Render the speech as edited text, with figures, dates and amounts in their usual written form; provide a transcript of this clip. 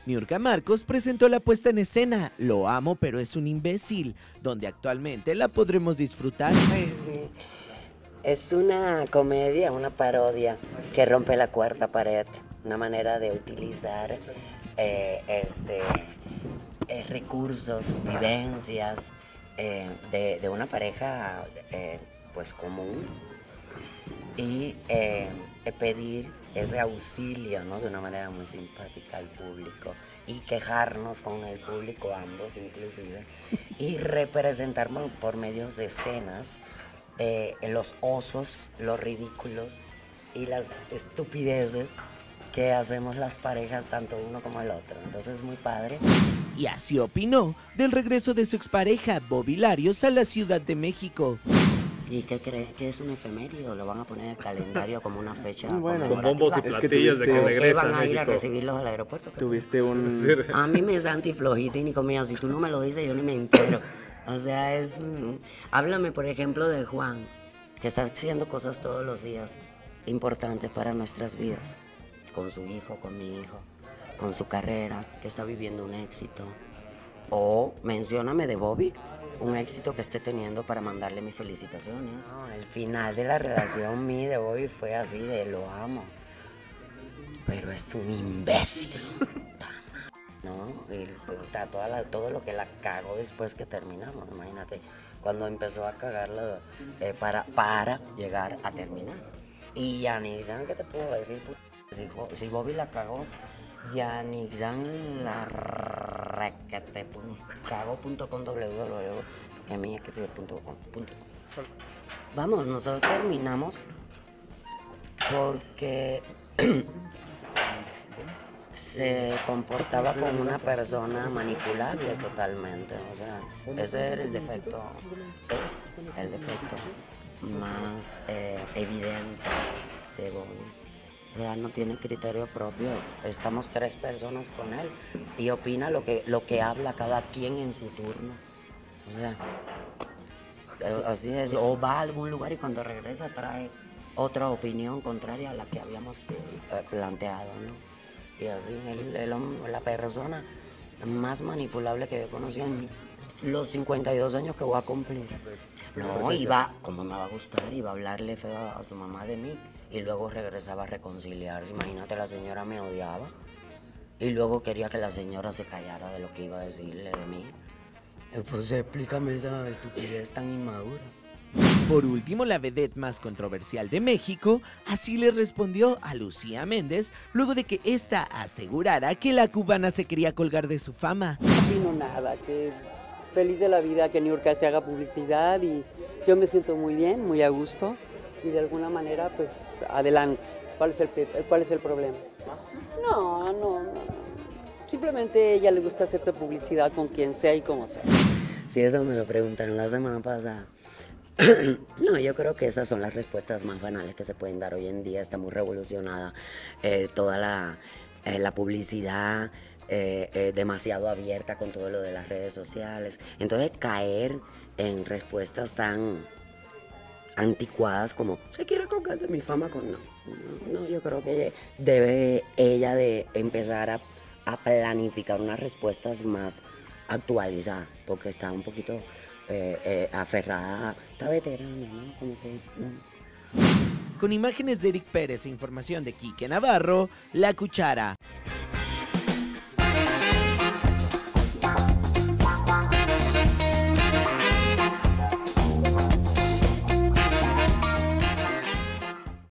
Niurka Marcos presentó la puesta en escena Lo amo pero es un imbécil, donde actualmente la podremos disfrutar. Ay, sí. Es una comedia, una parodia que rompe la cuarta pared, una manera de utilizar recursos, vivencias de una pareja pues común y pedir ese auxilio, ¿no? De una manera muy simpática al público y quejarnos con el público, ambos inclusive, y representarnos por medios de escenas los osos, los ridículos y las estupideces que hacemos las parejas, tanto uno como el otro. Entonces es muy padre. Y así opinó del regreso de su expareja, Bobby Larios, a la Ciudad de México. ¿Y qué cree? ¿Que es un efemérido? ¿Lo van a poner en el calendario como una fecha Bueno, con bombos y conmemorativa? platillos de que ¿O que regresa van a a ir a México? recibirlos al aeropuerto? Tuviste un... A mí me es antiflojita y ni comida. Si tú no me lo dices, yo ni me entero. O sea, háblame, por ejemplo, de Juan, que está haciendo cosas todos los días importantes para nuestras vidas. Con su hijo, con mi hijo, con su carrera, que está viviendo un éxito. O mencióname de Bobby, un éxito que esté teniendo para mandarle mis felicitaciones. No, el final de la relación mía de Bobby fue así de lo amo. Pero es un imbécil. ¿No? Y todo lo que la cagó después que terminamos, imagínate, cuando empezó a cagarla para llegar a terminar. Y ya ni saben qué te puedo decir, si Bobby la cagó, ya ni saben la requete cagó.com www.com. Vamos, nosotros terminamos porque se comportaba como una persona manipulable totalmente, o sea, ese era el defecto, es el defecto más evidente de Bobby. O sea, no tiene criterio propio, estamos 3 personas con él y opina lo que habla cada quien en su turno, o sea, así es, o va a algún lugar y cuando regresa trae otra opinión contraria a la que habíamos planteado, ¿no? Y así, la persona más manipulable que yo conocí en los 52 años que voy a cumplir. No, iba, como me va a gustar, iba a hablarle feo a su mamá de mí y luego regresaba a reconciliarse. Imagínate, la señora me odiaba y luego quería que la señora se callara de lo que iba a decirle de mí. Pues explícame esa estupidez tan inmadura. Por último, la vedette más controversial de México así le respondió a Lucía Méndez luego de que ésta asegurara que la cubana se quería colgar de su fama. No opino nada, que feliz de la vida que Niurka se haga publicidad y yo me siento muy bien, muy a gusto y de alguna manera pues adelante. ¿Cuál es el problema? No. Simplemente a ella le gusta hacerse publicidad con quien sea y como sea. Sí, eso me lo preguntaron la semana pasada. No, yo creo que esas son las respuestas más banales que se pueden dar hoy en día. Está muy revolucionada toda la publicidad, demasiado abierta con todo lo de las redes sociales. Entonces caer en respuestas tan anticuadas como se quiere colgar de mi fama con no, yo creo que debe ella de empezar a planificar unas respuestas más actualizadas, porque está un poquito aferrada, está veterana, ¿no? Como que, Con imágenes de Eric Pérez e información de Quique Navarro, La Cuchara.